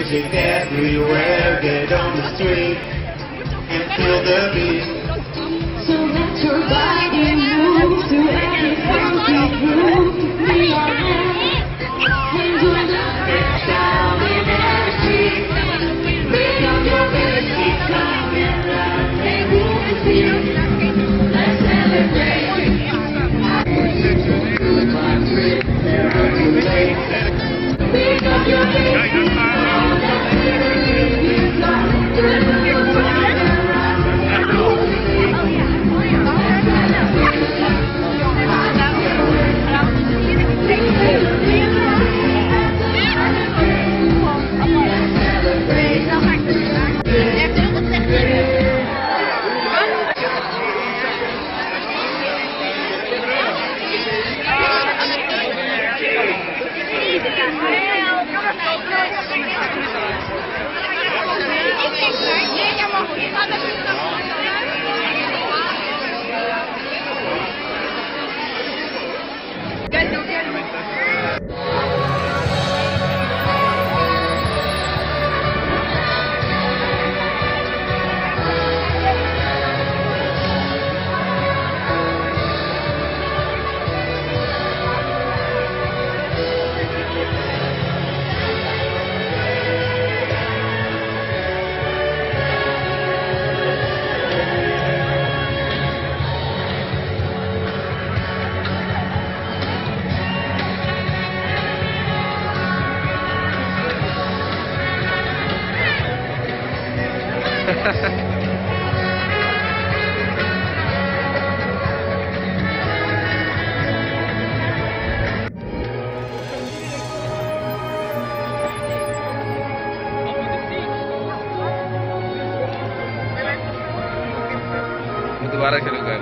music everywhere. Get on the street and feel the beat. So let your body move to every funky groove. We are there, and we're not down in every street. Bring up your bass, keep coming loud, and move the beat. Let's celebrate. Good my trip, never too late. Bring up your bass, keep on that energy. We've got to move around and move the beat. दोबारा शुरू कर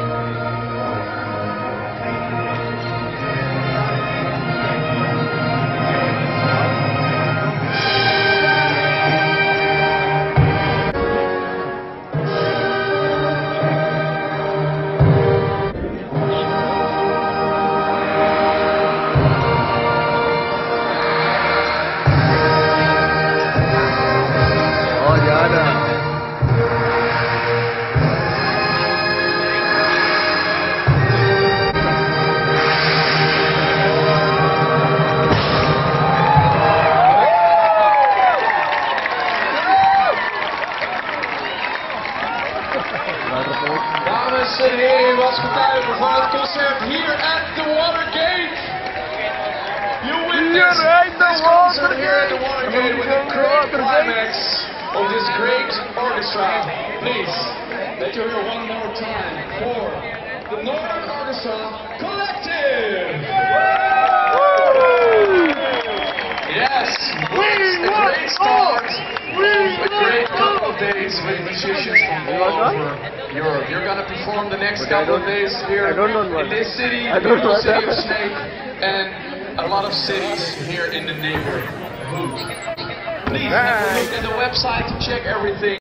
Dames en heren, was getuigen van het concert hier at the Watergate. You witnessed this concert here at the Watergate with a great climax of this great orchestra. Please, let you hear one more time for the Northern Orchestra Collective. Yes, it's a great start. A great couple of days with musicians from all over Europe. You're going to perform the next couple of days here in this city, the beautiful city of Snake, and a lot of cities here in the neighborhood. Please have a look at the website to check everything.